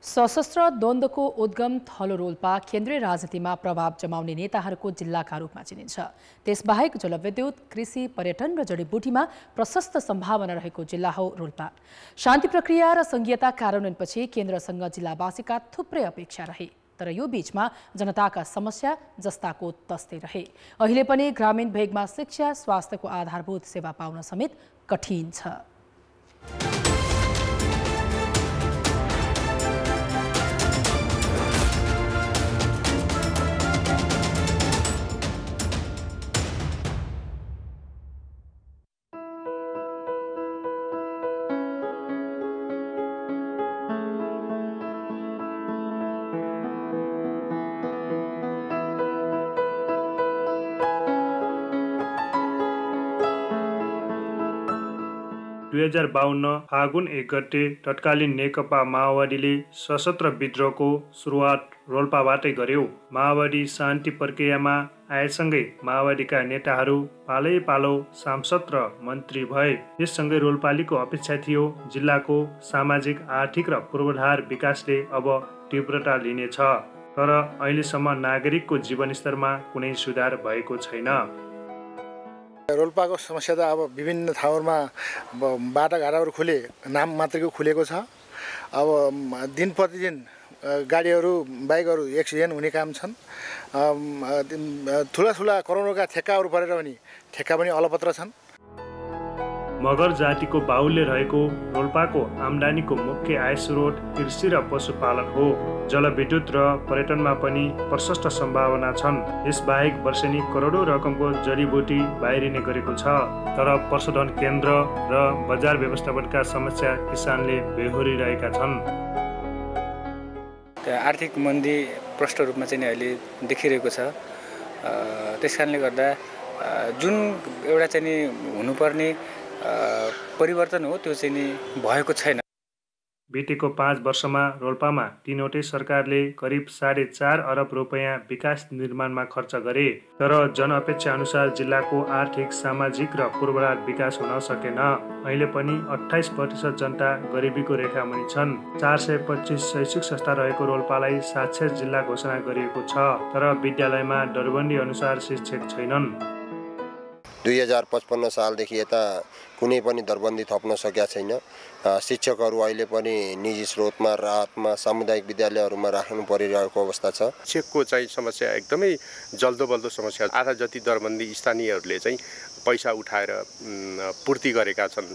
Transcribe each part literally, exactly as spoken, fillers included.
सशस्त्र द्वन्द्वको उद्गम थलो रोल्पा केन्द्रीय राजनीतिमा प्रभाव जमाउने नेताहरूको जिल्लाका रूपमा चिनिन्छ। त्यसबाहेक जलविद्युत, कृषि, पर्यटन र जडीबुटीमा प्रशस्त सम्भावना रहेको जिल्ला हो रोल्पा। शान्ति प्रक्रिया र संघीयता कार्यान्वयनपछि केन्द्रसँग जिल्लावासीका थुप्रै अपेक्षा रहे, तर यो बीचमा जनताका समस्या जस्ताको तस्तै रहे। अहिले पनि ग्रामीण भेगमा शिक्षा, स्वास्थ्यको आधारभूत सेवा पाउन समेत कठिन छ। दुई हजार बाहन्न फागुन एक गते तत्कालीन नेकपा माओवादीले सशस्त्र विद्रोहको सुरुवात रोल्पाबाटै गर्यो। माओवादी शान्ति प्रक्रियामा आएसँगै माओवादीका नेताहरू पालै पालो सांसद र मन्त्री भए। यससँगै रोल्पालीको अपेक्षा थियो जिल्लाको सामाजिक, आर्थिक र पूर्वाधार विकासले अब तीव्रता लिनेछ, तर अहिलेसम्म नागरिकको जीवनस्तरमा कुनै सुधार भएको छैन। रोल्पाको समस्या त अब विभिन्न ठाउँमा बाटाघाटाहरू खुले, नाम मात्रैको खुलेको छ। अब दिन प्रतिदिन गाडीहरू, बाइकहरू एक्सिडेन्ट हुने काम छन्। ठुला ठुला करोडौँका ठेक्काहरू परेर पनि ठेक्का पनि अलपत्र छन्। मगर जातिको बाहुल्य रहेको रोल्पाको आम्दानीको मुख्य आय स्रोत कृषि र पशुपालन हो। जलविद्युत र पर्यटनमा पनि प्रशस्त सम्भावना छन्। यसबाहेक वर्षेनी करोडौँ रकमको जडीबुटी बाहिरिने गरेको छ, तर पशुधन केन्द्र र बजार व्यवस्थापनका समस्या किसानले बेहोरिरहेका छन्। आर्थिक मन्दी प्रष्ट रूपमा चाहिँ अहिले देखिरहेको छ। त्यसकारणले गर्दा जुन एउटा चाहिँ हुनुपर्ने परिवर्तन हो त्यो चाहिँ नि भएको छैन। बितेको पाँच वर्षमा रोल्पामा तीनवटै सरकारले करिब साढे चार अरब रुपियाँ विकास निर्माणमा खर्च गरे, तर जनअपेक्षा अनुसार जिल्लाको आर्थिक, सामाजिक र पूर्वाधार विकास हुन सकेन। अहिले पनि अठाइस प्रतिशत जनता गरिबीको रेखा मुनि छन्। चार सय पच्चिस शैक्षिक संस्था रहेको रोल्पालाई साक्षर जिल्ला घोषणा गरिएको छ, तर विद्यालयमा दरबन्दी अनुसार शिक्षक छैनन्। दुई हजार पचपन्न सालदेखि यता कुनै पनि दरबन्दी थप्न सकेका छैन। शिक्षकहरू अहिले पनि निजी स्रोतमा, राहतमा, सामुदायिक विद्यालयहरूमा राख्नु परिरहेको अवस्था छ। शिक्षकको चाहिँ समस्या एकदमै जल्दो बल्दो समस्या। आधा जति दरबन्दी स्थानीयहरूले चाहिँ पैसा उठाएर पूर्ति गरेका छन्।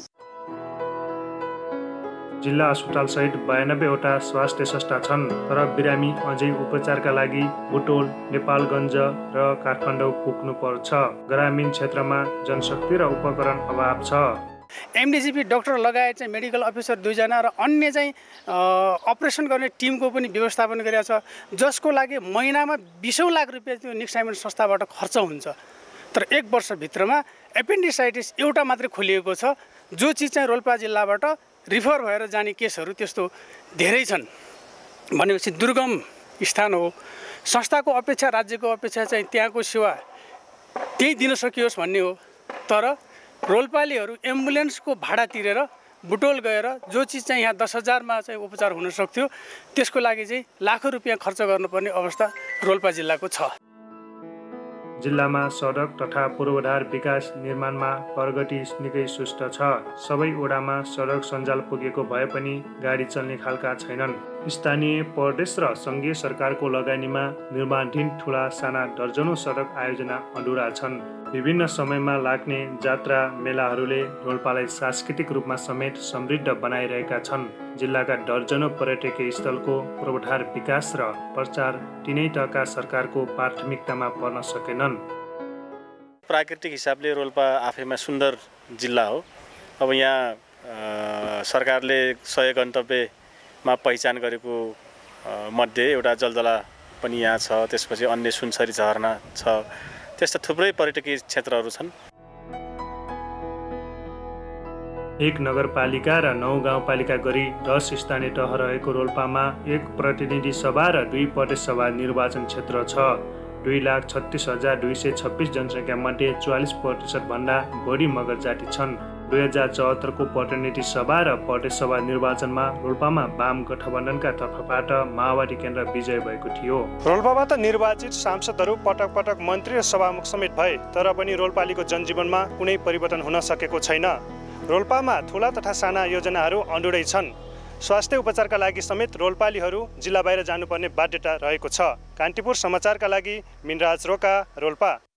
जिल्ला अस्पताल सहित बयानब्बेवटा स्वास्थ्य संस्था छन्, तर बिरामी अझै उपचारका लागि बुटोल, नेपालगञ्ज र काठमाडौँ पुग्नु पर्छ। ग्रामीण क्षेत्रमा जनशक्ति र उपकरण अभाव छ। एमडिजिपी डाक्टर लगायत चाहिँ मेडिकल अफिसर दुईजना र अन्य चाहिँ अपरेसन गर्ने टिमको पनि व्यवस्थापन गरेको छ, जसको लागि महिनामा बिसौँ लाख रुपियाँ त्यो निक्साइमेन्ट संस्थाबाट खर्च हुन्छ। तर एक वर्षभित्रमा एपेन्डिसाइटिस एउटा मात्रै खोलिएको छ, जो चिज चाहिँ रोल्पा जिल्लाबाट रिफर भएर जाने केसहरू त्यस्तो धेरै छन्। भनेपछि दुर्गम स्थान हो। संस्थाको अपेक्षा, राज्यको अपेक्षा चाहिँ त्यहाँको सेवा त्यही दिन सकियोस् भन्ने हो, तर रोल्पालीहरू एम्बुलेन्सको भाडा तिरेर बुटोल गएर जो चिज चाहिँ यहाँ दस हजारमा चाहिँ उपचार हुन सक्थ्यो त्यसको लागि चाहिँ लाखौँ रुपियाँ खर्च गर्नुपर्ने अवस्था रोल्पा जिल्लाको छ। जिल्लामा सडक तथा पूर्वाधार विकास निर्माणमा प्रगति निकै सुस्त छ। सबै ओडामा सडक सञ्जाल पुगेको भए पनि गाडी चल्ने खालका छैनन्। स्थानीय, प्रदेश र सङ्घीय सरकारको लगानीमा निर्माणाधीन ठुला साना दर्जनौँ सडक आयोजना अधुरा छन्। विभिन्न समयमा लाग्ने जात्रा मेलाहरूले रोल्पालाई सांस्कृतिक रूपमा समेत समृद्ध बनाइरहेका छन्। जिल्लाका दर्जनौँ पर्यटकीय स्थलको पूर्वाधार विकास र प्रचार तिनै तहका सरकारको प्राथमिकतामा पर्न सकेनन्। प्राकृतिक हिसाबले रोल्पा आफैमा सुन्दर जिल्ला हो। अब यहाँ सरकारले सय गन्तव्यमा पहिचान गरेको मध्ये एउटा जलजला पनि यहाँ छ, त्यसपछि अन्य सुनसरी झरना छ, त्यस्ता थुप्रै पर्यटकीय क्षेत्रहरू छन्। एक नगरपालिका र नौ गाउँपालिका गरी दस स्थानीय तह रहेको रोल्पामा एक प्रतिनिधि सभा र दुई प्रदेश सभा निर्वाचन क्षेत्र छ। दुई लाख छत्तीस हजार दुई सय छब्बिस जनसङ्ख्या मध्ये चौवालिस प्रतिशत भन्दा बढी मगर जाति छन्। दुई हजार चौहत्तरको पटनेटी सभा र प्रदेश सभा निर्वाचनमा रोल्पामा वाम गठबन्धनका तर्फबाट माओवादी केन्द्र विजय भएको थियो। रोल्पाबाट निर्वाचित सांसदहरू पटक पटक मन्त्री र सभामुख समेत भए, तर पनि रोल्पालीको जनजीवनमा कुनै परिवर्तन हुन सकेको छैन। रोल्पामा ठुला तथा साना योजनाहरू अधुरै छन्। स्वास्थ्य उपचारका लागि समेत रोल्पालीहरू जिल्ला बाहिर जानुपर्ने बाध्यता रहेको छ। कान्तिपुर समाचारका लागि मिनराज रोका, रोल्पा।